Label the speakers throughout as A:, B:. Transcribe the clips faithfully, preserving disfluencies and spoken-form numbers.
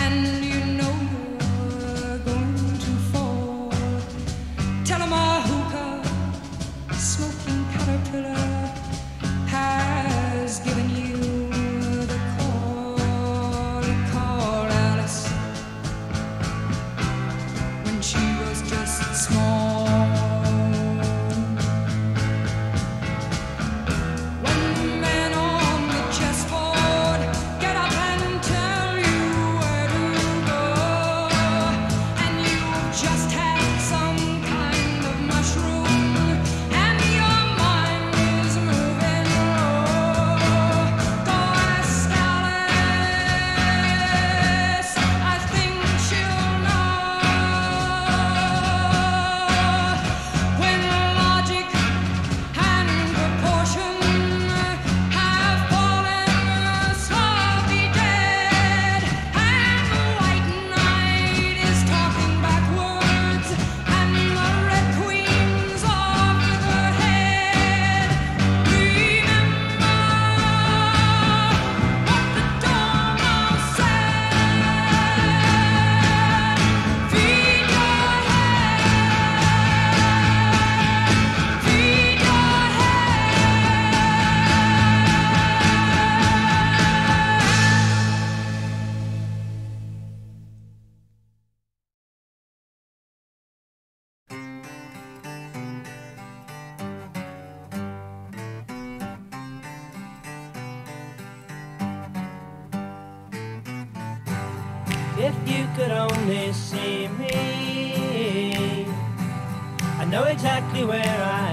A: If you could only see me, I know exactly where I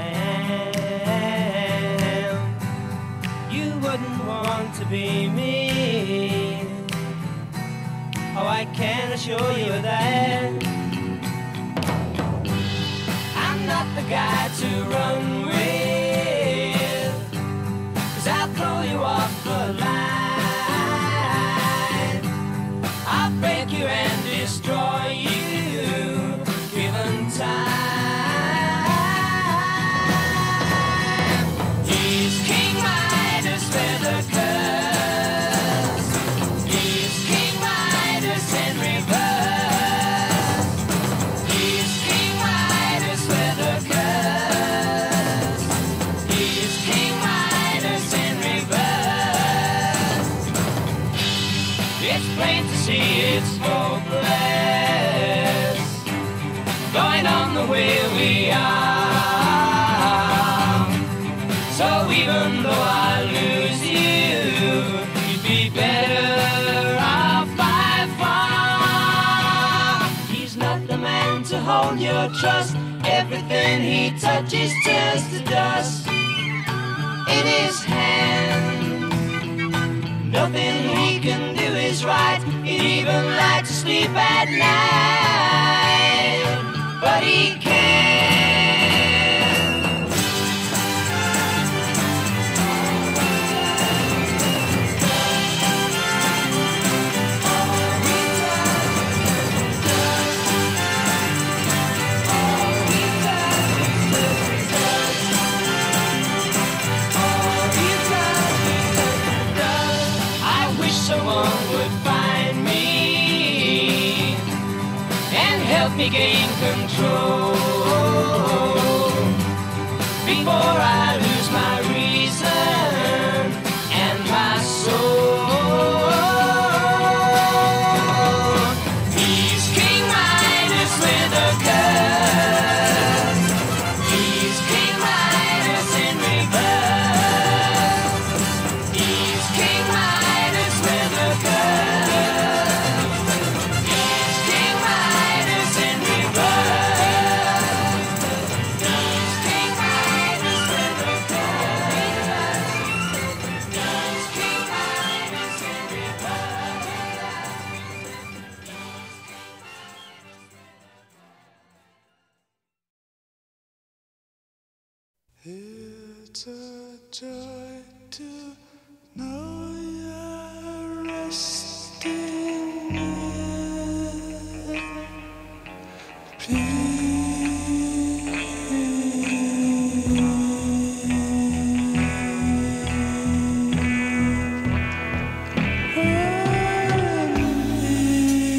A: am. You wouldn't want to be me. Oh, I can assure you that I'm not the guy to run with, 'cause I'll throw you off the line. I'll break you and destroy you, given time. He's King Midas with a curse. He's King Midas in reverse. He's King Midas with a curse. He's King Midas in reverse. It's plain to see it's hopeless, going on the way we are. So even though I lose you, you'd be better off by far. He's not the man to hold your trust. Everything he touches turns to dust. In his hands, nothing he can do is right. He'd even like to sleep at night, but he can't. I wish someone would find me and help me gain control before I lose my reason and my soul. He's King Midas with a curse. He's King Midas in reverse. He's King Midas with a curse. He's King Midas in reverse. He's King Midas with a curse. He's King Midas in
B: It's a joy to know you're resting with peace.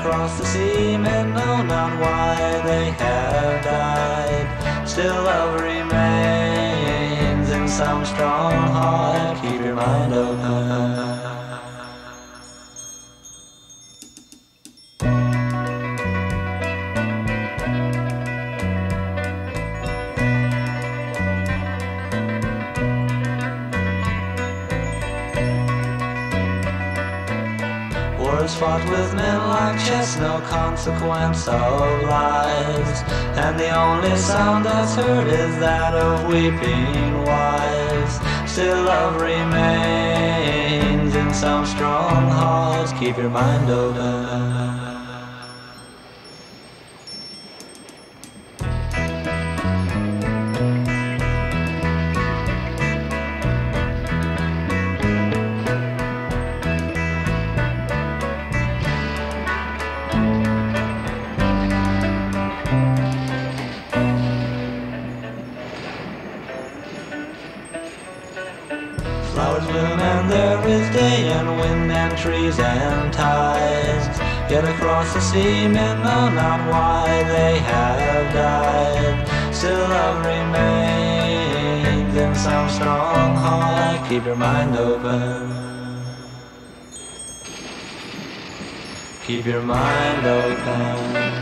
C: across the sea, men know not why they have died. Still love remains in some strong heart. Keep your mind open. Wars fought with men like chess, no consequence of lies, and the only sound that's heard is that of weeping wives. Still love remains in some strong hearts. Keep your mind open. Flowers bloom and there is day and wind and trees and tides. Yet across the sea men know not why they have died. Still love remains in some strong heart. Keep your mind open. Keep your mind open.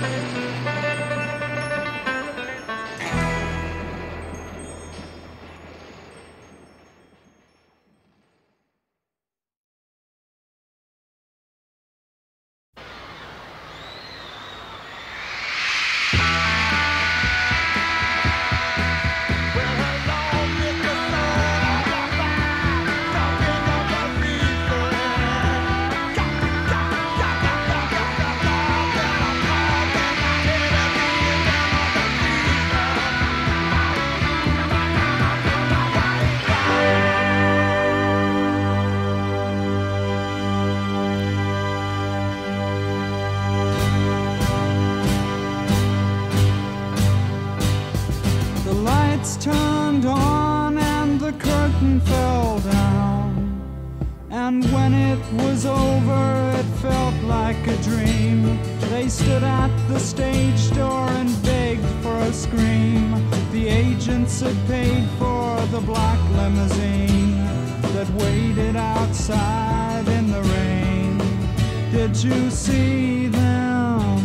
D: Turned on and the curtain fell down, and when it was over it felt like a dream. They stood at the stage door and begged for a scream. The agents had paid for the black limousine that waited outside in the rain. Did you see them?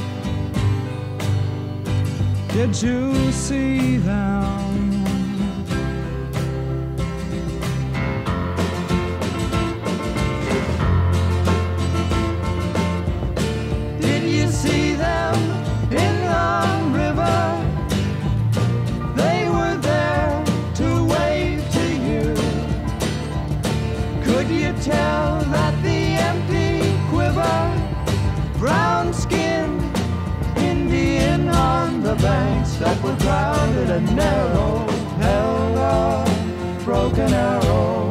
D: Did you see them? Did you see them in the river? They were there to wave to you. Could you tell that the empty quiver, brown skin, Indian on the banks that were crowded and narrow, held a broken arrow?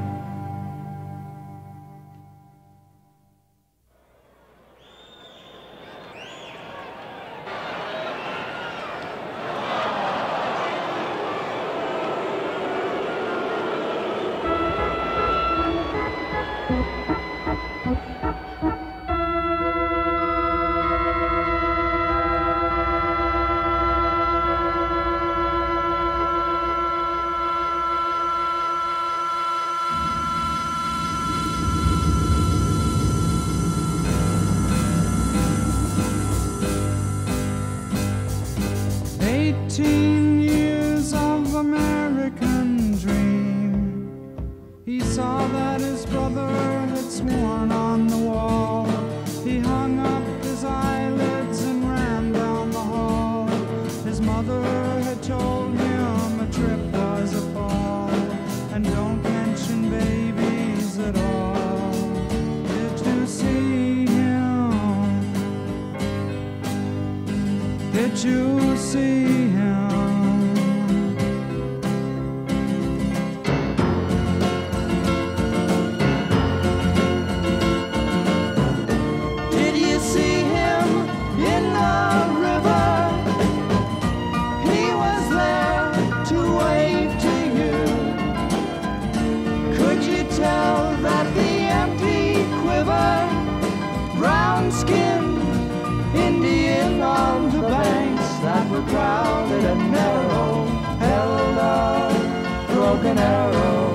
D: Eighteen years of American dream. He saw that his brother had sworn on the wall. He hung up his eyelids and ran down the hall. His mother had told him a trip was a fall, and don't mention babies at all. Did you see him? Did you see him? Did you see him in the river? He was there to wave to you. Could you tell that the empty quiver, brown skinned were crowded and narrow held a broken arrow.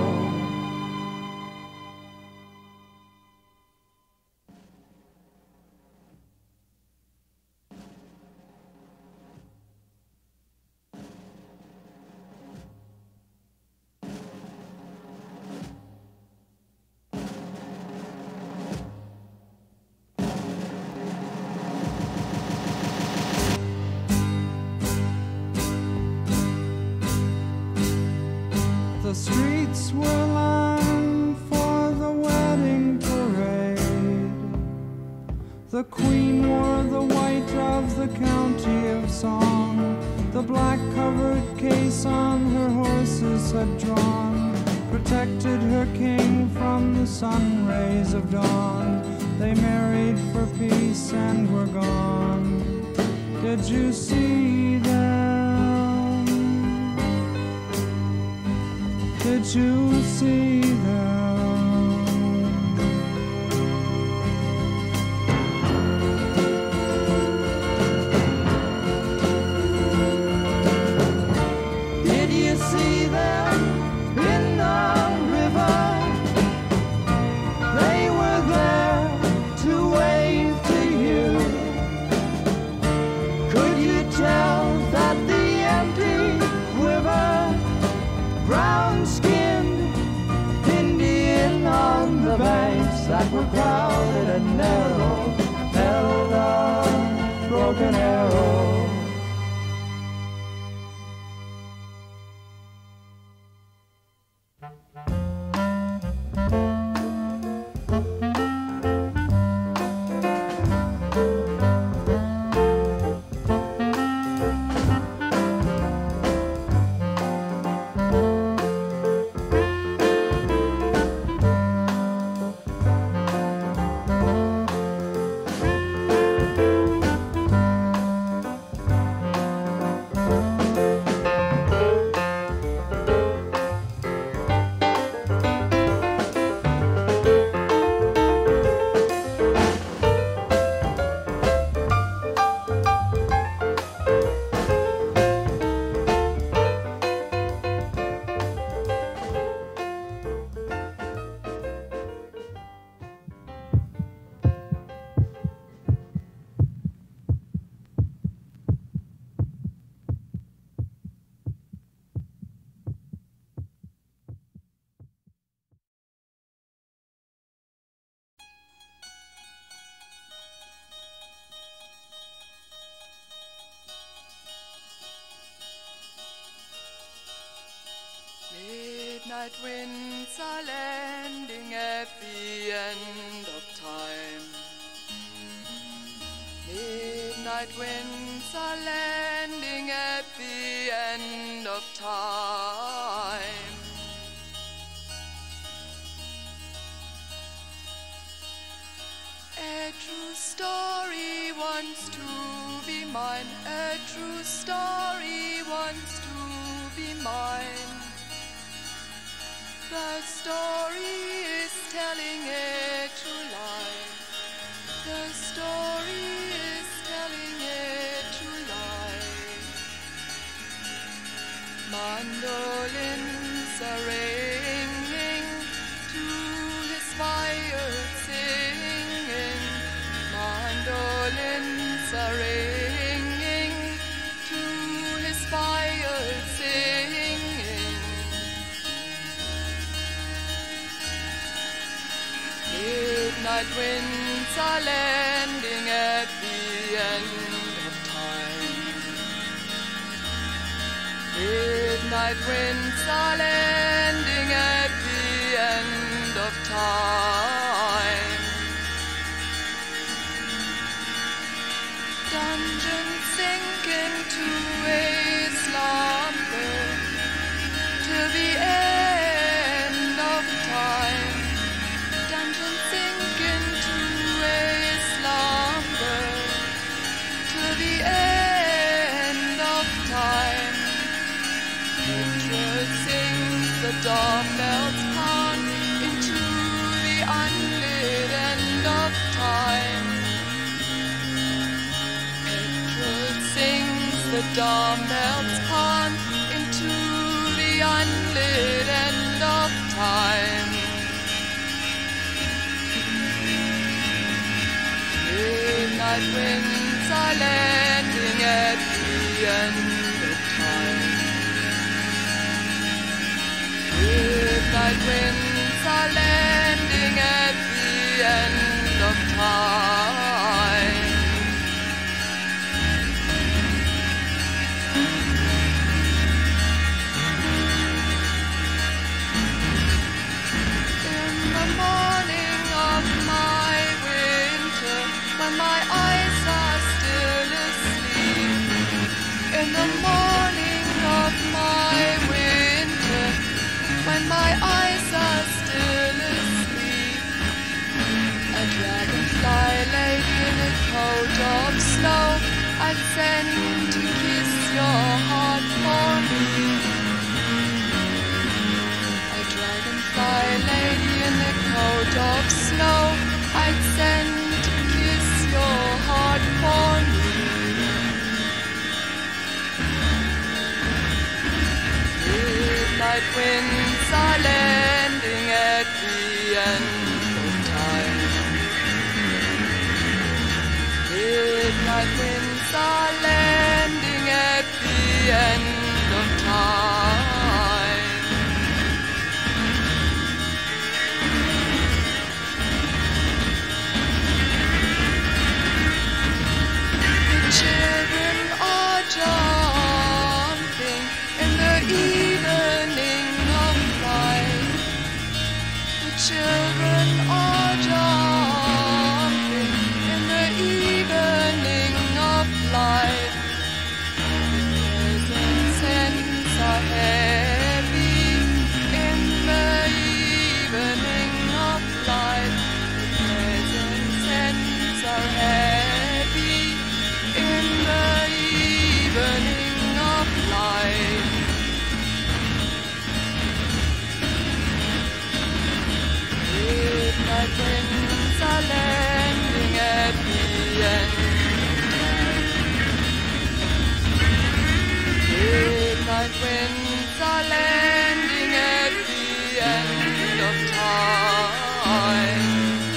D: The streets were lined for the wedding parade. The queen wore the white of the county of song. The black covered case on her horses had drawn protected her king from the sun rays of dawn. They married for peace and were gone. Did you see them? Did you see them? Did you see them in the river? They were there to wave to you. Could you tell that the empty quiver, brown-skinned Indian on the banks that were crowded and narrow held a broken arrow?
E: Midnight winds are landing at the end of time. Midnight winds are landing at the end of time. A true story wants to be mine. A true story wants to be mine. The story is telling a true lie. The story is telling a true lie. Mandolins are ringing to his fire singing. Mandolins are ringing to his fire singing. Midnight winds are landing at the end of time. Midnight winds are landing at the end of time. Dungeons sink into a slumber till the end of time. Dungeons sink into a slumber till the end of time. Hatred sings the dumbbells pound into the unlit end of time. Hatred sings the storm bells pawn into the unlit end of time. Midnight winds are landing at the end of time. Midnight winds are landing at the end of time. In the morning of my winter, when my eyes are still asleep. In the morning of my winter, when my eyes are still asleep. A dragonfly lay in a coat of snow, I'd send to kiss your heart for me. A dragonfly lay in a coat of snow, I'd send to kiss your heart for me. Midnight winds are landing at the end of time. Midnight winds are landing at the end of time. The children are jumping in the evening of light. The children are jumping in the evening of light. Presents hands are heavy in the evening of light. Presents hands are heavy in the evening of light. Midnight winds are landing at the end of time. Midnight winds are landing at the end of time.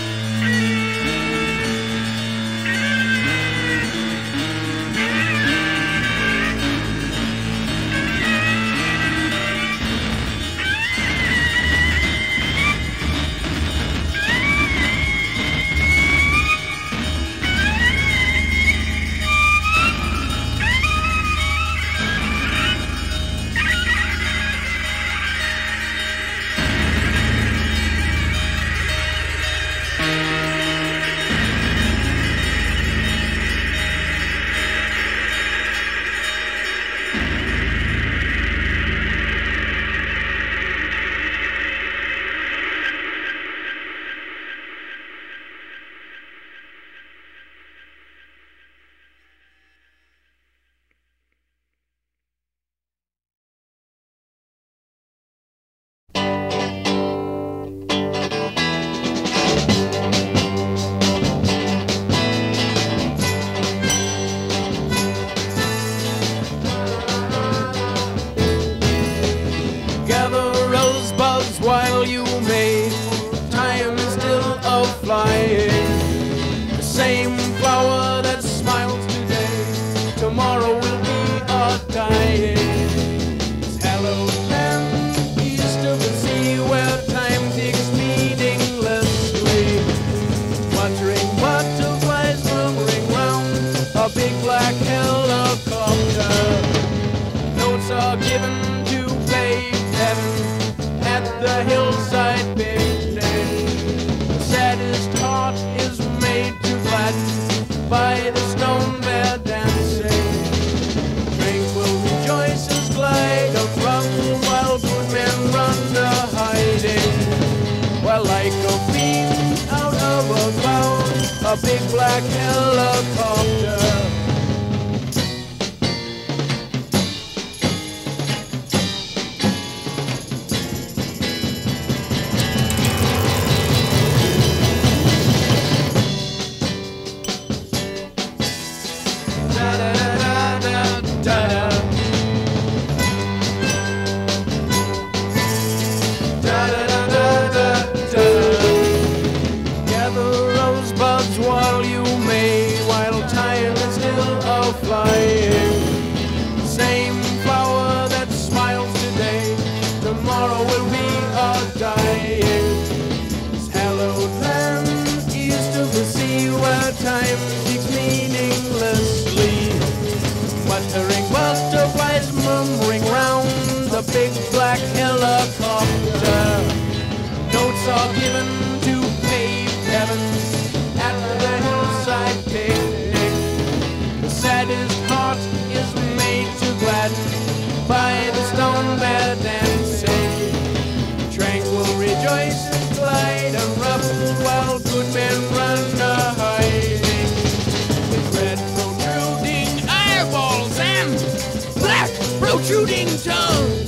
F: While you may, time is still a-flying. The same flower that smiles today, tomorrow will be a-dying. It's hallowed land, east of the sea, where time ticks meaninglessly. Muttering butterflies murmuring round a big black helicopter. Notes are given to paved heaven at the hillside picnic. The saddest heart is made to gladden by the stone bear dancing. Tranquil rejoicers glide across while good men run to hiding. Well, like a beam out of a cloud, a big black helicopter. Da da da da da. gladdest heart is made to gladden by the stone bed dancing. Tranquil rejoice and glide unruffled while good men run a-hiding. With red protruding eyeballs and black protruding tongues.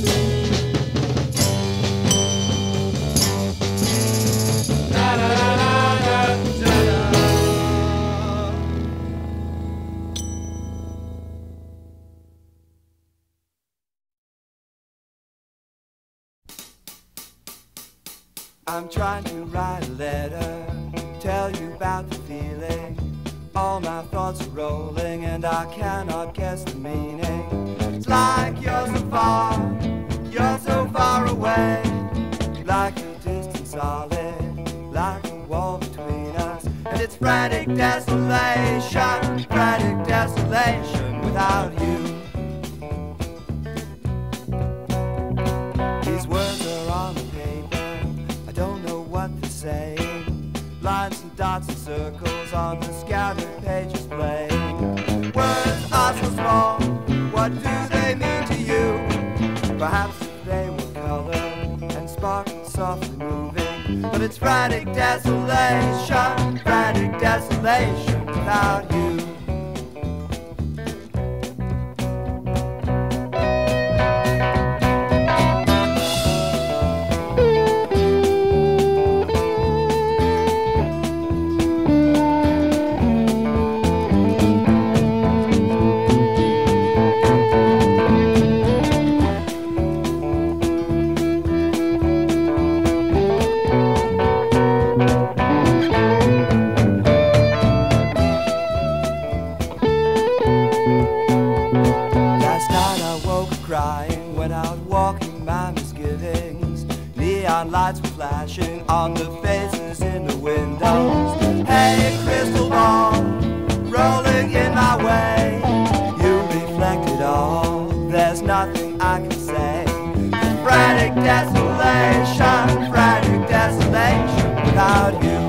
G: I'm trying to write a letter, tell you about the feeling. All my thoughts are rolling and I cannot guess the meaning. It's like you're so far, you're so far away. Like a distant solid, like a wall between us. And it's frantic desolation, frantic desolation without you. These words are on the paper, I don't know what they're saying. Lines and dots and circles on the scattered pages playing. Words are so small, what do they mean to you? Perhaps if they were color and sparkle softly moving. But it's frantic desolation, frantic desolation without you. Lights were flashing on the faces in the windows. Hey, crystal ball, rolling in my way. You reflect it all, there's nothing I can say. Frantic desolation, frantic desolation without you.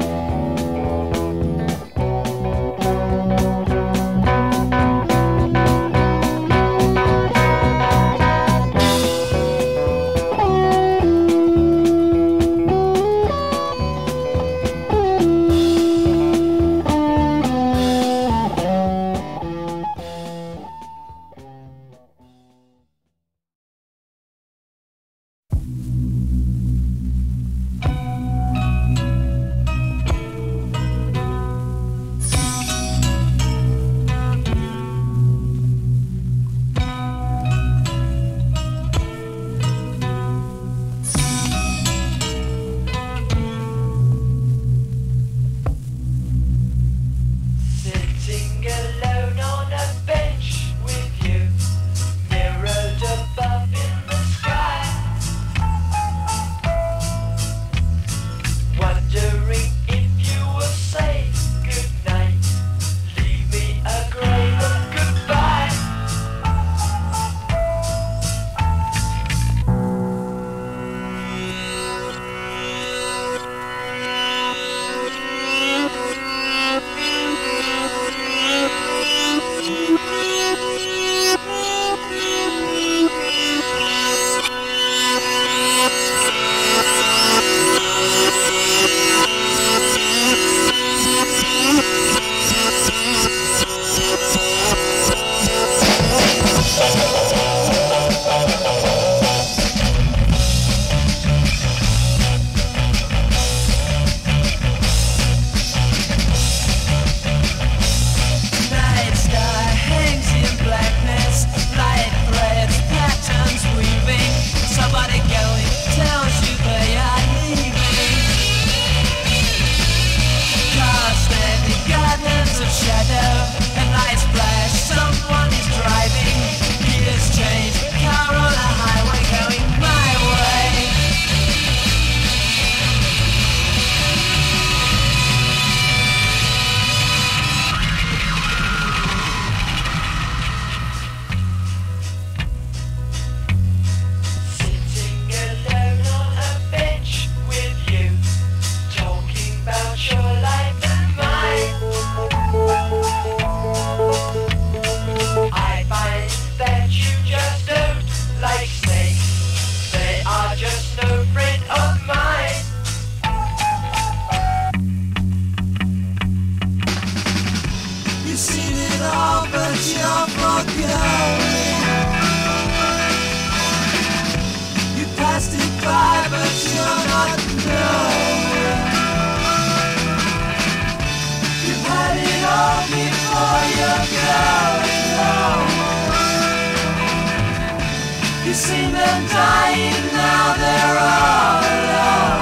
A: seen them dying, now they're all alone.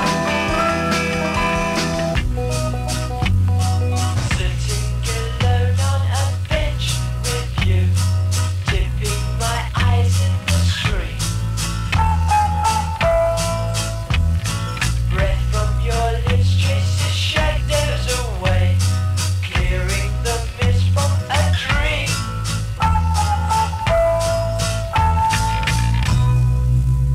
A: Sitting alone on a bench with you, dipping my eyes in the stream. Breath from your lips chases shadows away, clearing the mist from a dream.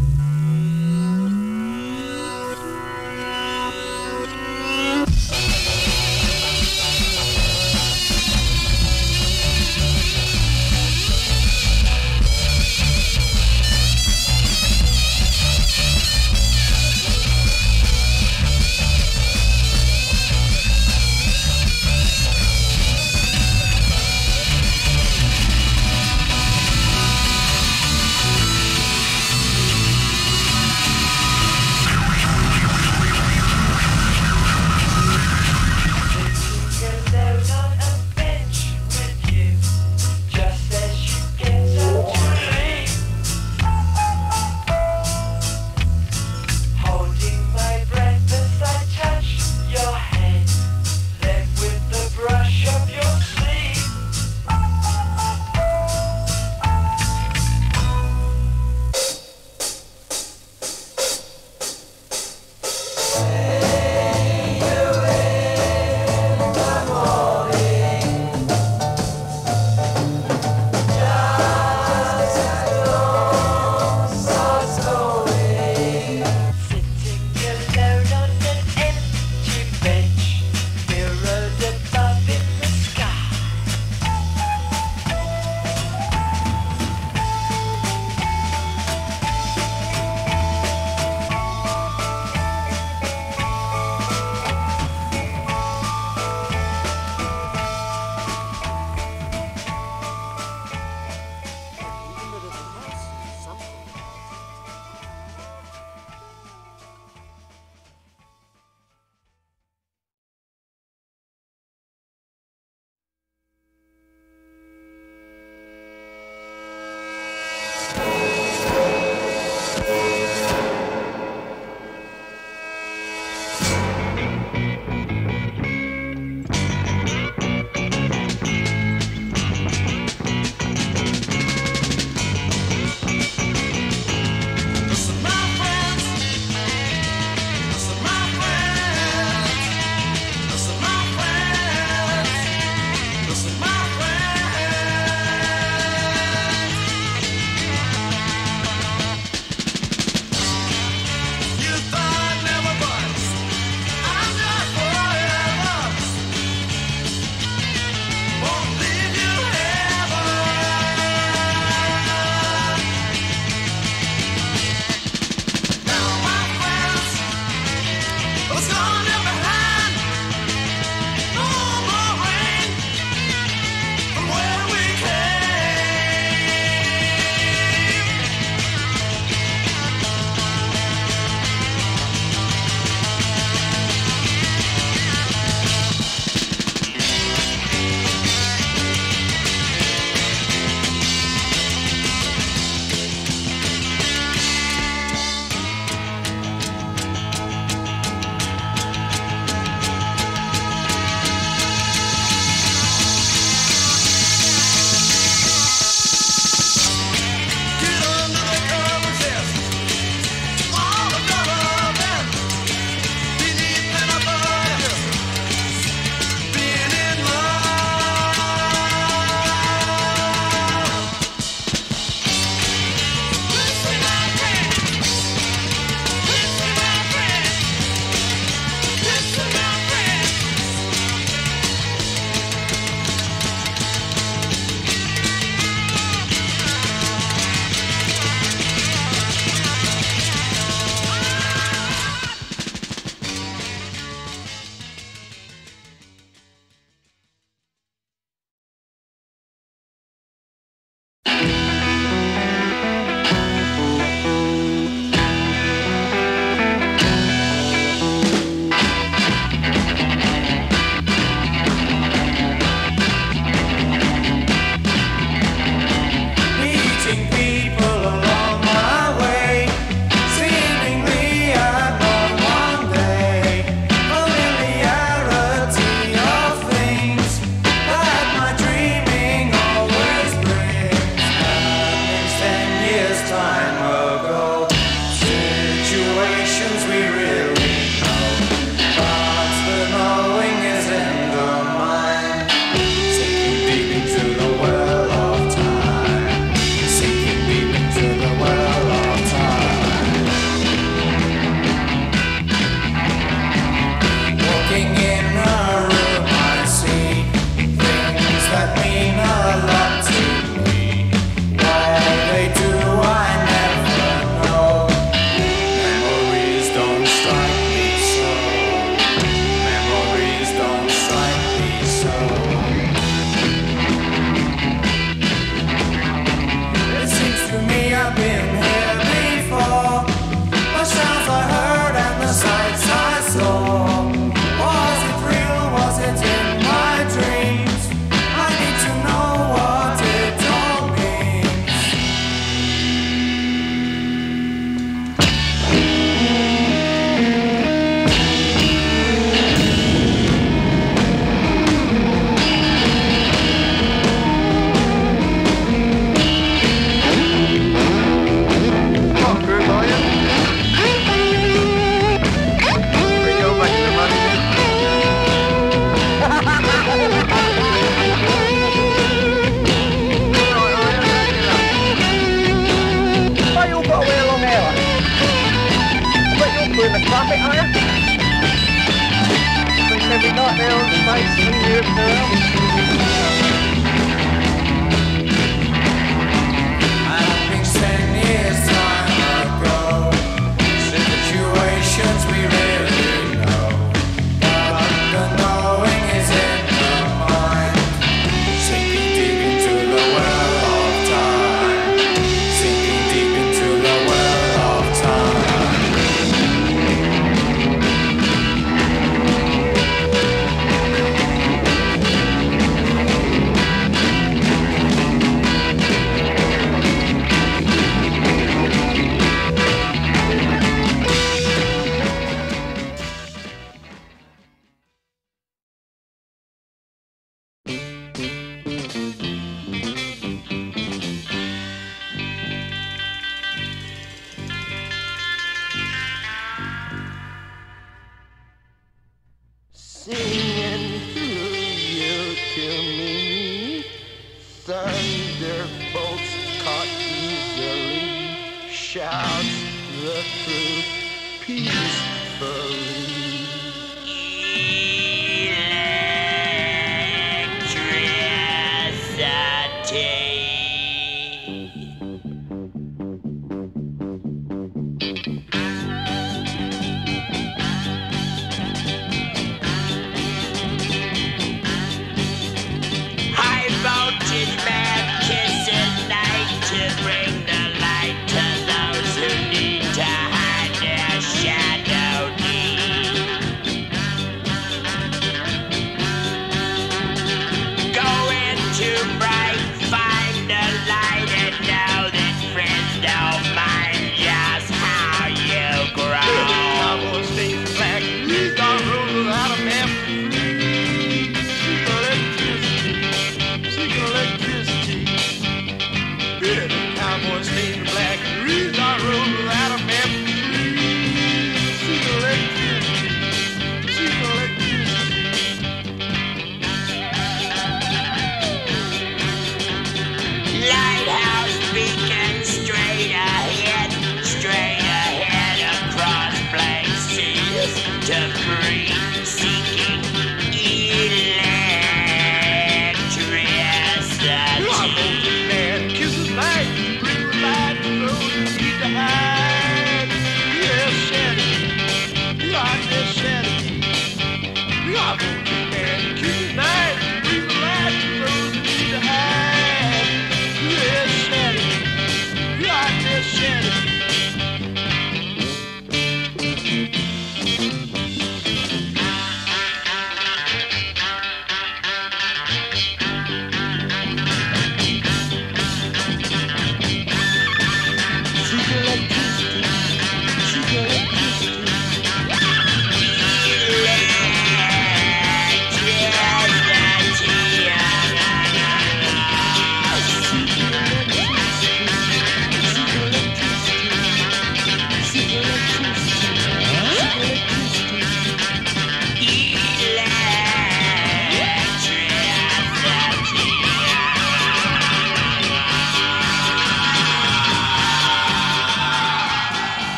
H: their boats caught easily, shouts the truth peacefully.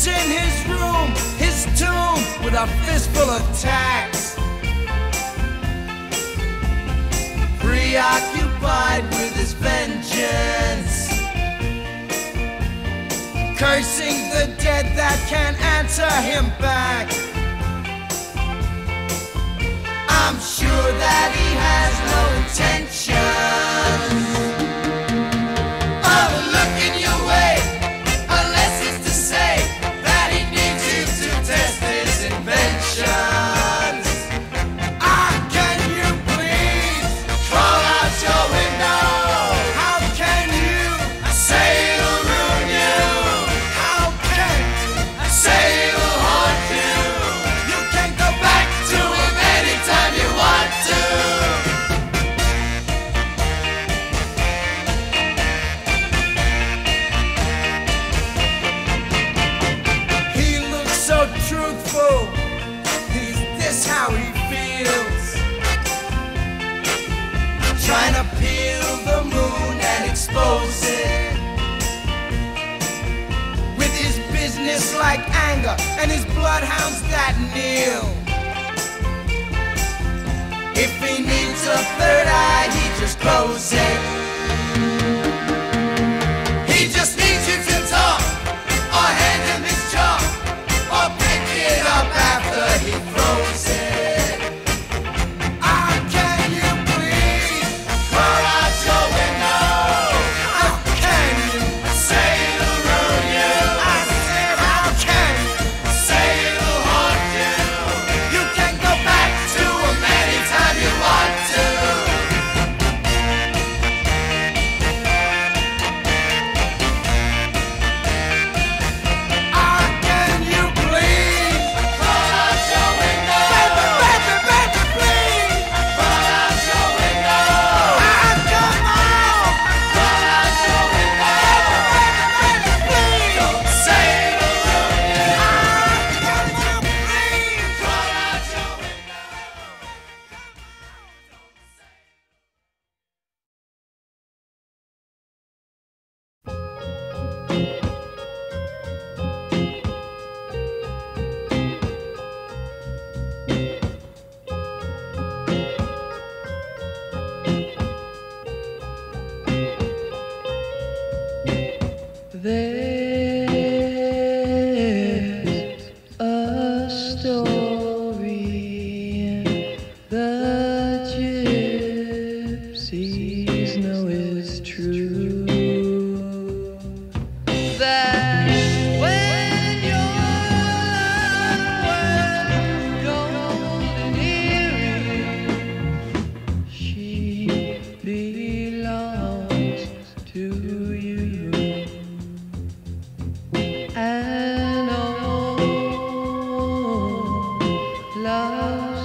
I: sits in his room, his tomb, with a fistful of tacks, preoccupied with his vengeance, cursing the dead that can't answer him back. I'm sure that he has no intention of looking your way, unless it's to say that he needs you to test his inventions. Ah, can you please crawl out your window? How can you say it'll ruin you? How can you say it'll haunt you? You can go back to him anytime you want to. He looks so truthful. Is this how he feels? Trying to peel the moon and expose it with his business-like anger and his bloodhounds that kneel. If he needs a third eye, he just closes it. He just needs you to talk, or hand him his chalk, or pick it up after he throws it. Ah, can you please crawl out your window? How can you say it'll ruin you? I said, how can you say it'll haunt you? You can go back to him anytime you want to. Ah, can you please crawl out your window? Baby, baby, baby, please crawl out your window. Ah, come on, crawl out your window. Baby, baby, please don't say it'll ruin you. Ah, come on, please crawl out your window.
E: There's a story in the gypsies know is true, that when your golden earring, she belongs to you. An old love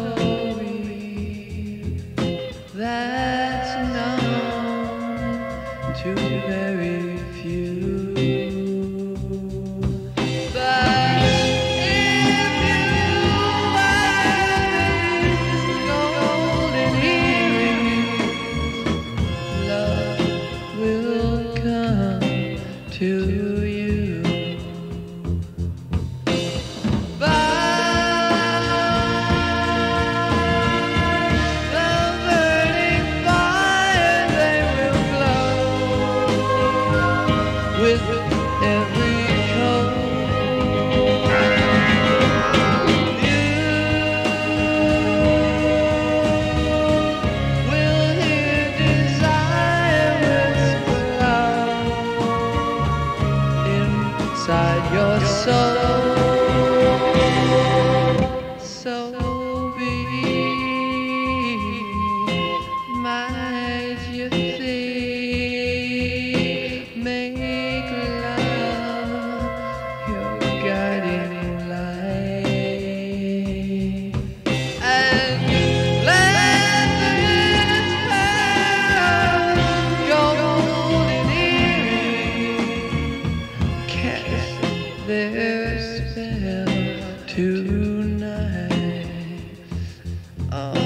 E: story that's known to very few. But if you buy this golden earring, love will come to you. With every cold, you will hear desire whisper loud inside your soul. So be my gypsy. Make love your guiding light, and let this pair of golden earrings cast their spell tonight. Oh.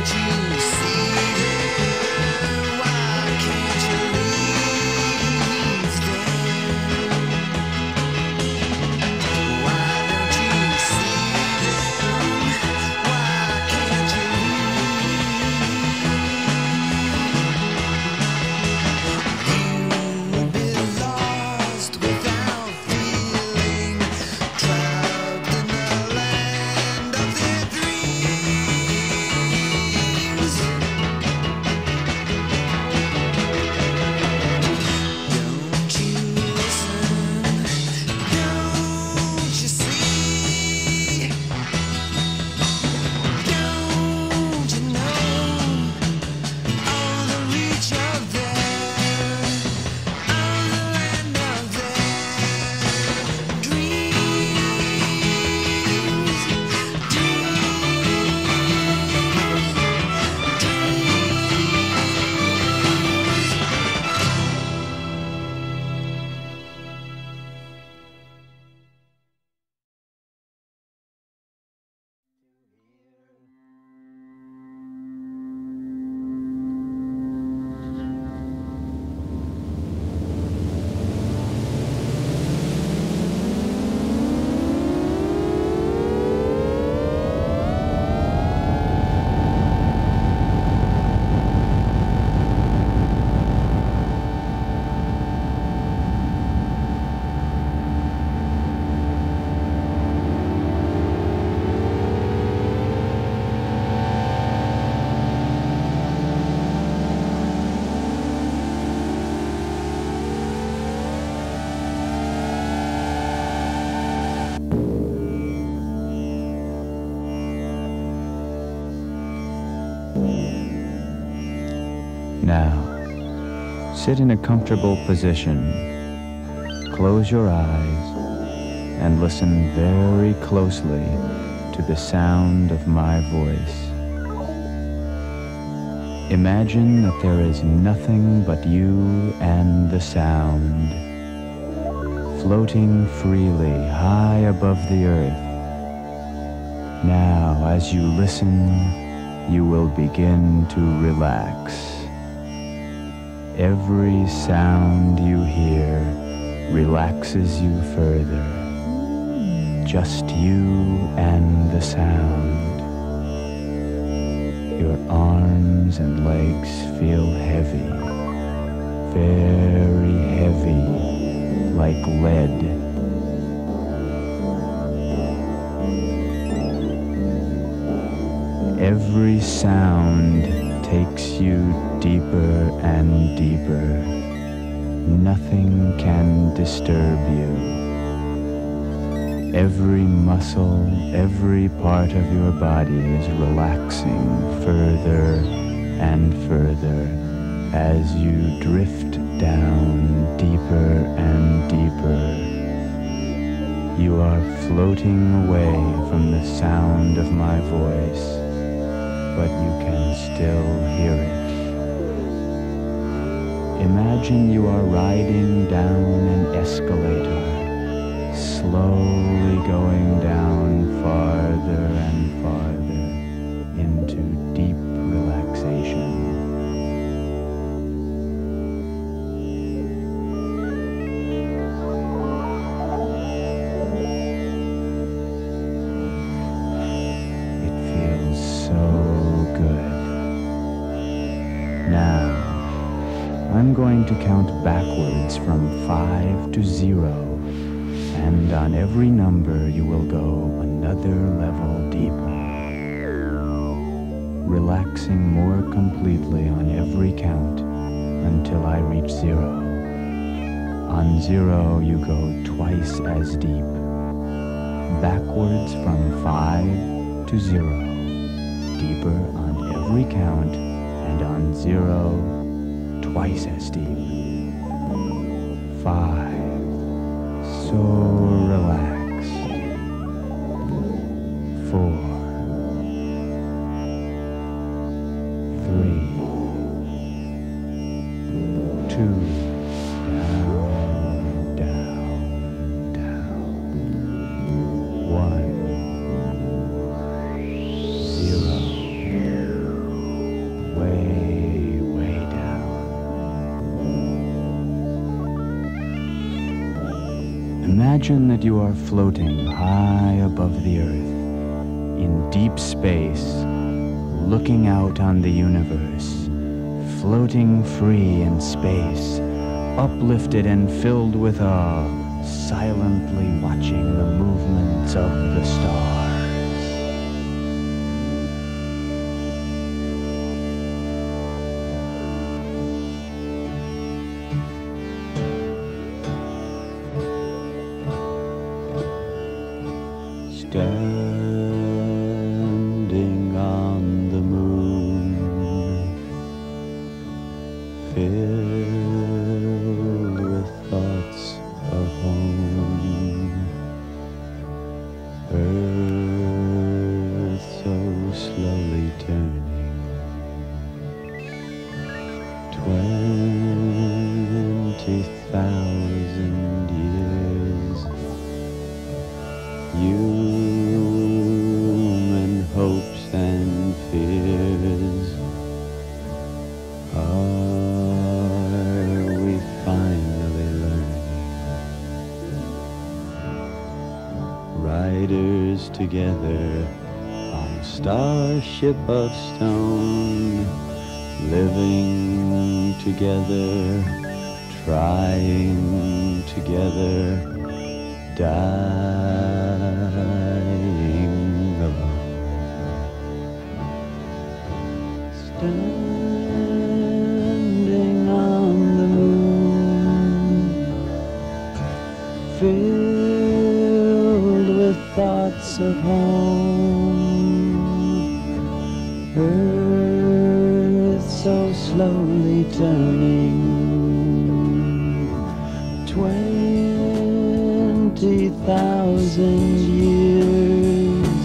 J: Now, sit in a comfortable position, close your eyes, and listen very closely to the sound of my voice. Imagine that there is nothing but you and the sound, floating freely high above the earth. Now, as you listen, you will begin to relax. Every sound you hear relaxes you further. Just you and the sound. Your arms and legs feel heavy, very heavy, like lead. Every sound takes you deeper and deeper. Nothing can disturb you. Every muscle, every part of your body is relaxing further and further as you drift down deeper and deeper. You are floating away from the sound of my voice, but you can still hear it. Imagine you are riding down an escalator, slowly going down farther and farther into deep relaxation. It feels so good. Now, I'm going to count backwards from five to zero, and on every number you will go another level deeper, relaxing more completely on every count until I reach zero. On zero, you go twice as deep, backwards from five to zero, deeper on every count, and on zero, twice as deep. Five, so relaxed. Four, three, two, down, down, down. One, zero. Imagine that you are floating high above the earth, in deep space, looking out on the universe, floating free in space, uplifted and filled with awe, silently watching the movements of the stars. Standing on the moon, filled with thoughts of home, earth so slowly turning, twenty thousand years, human hopes and fears, are we finally learning? Riders together on a starship of stone, living together, trying together, dying alone. Standing on the moon, filled with thoughts of home, earth so slowly turning, twenty thousand years,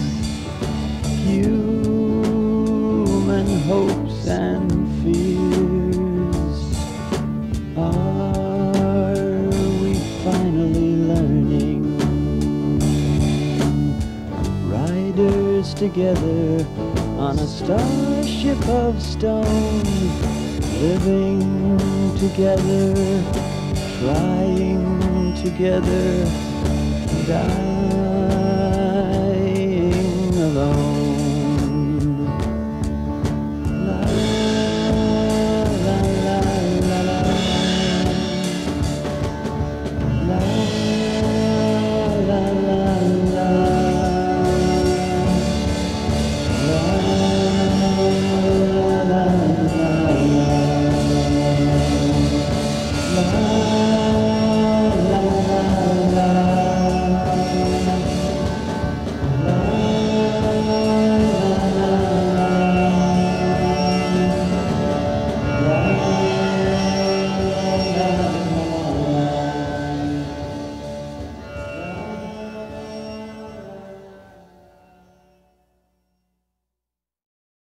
J: human hopes and fears, are we finally learning? Riders together on a starship of stone, living together, trying together, dying alone.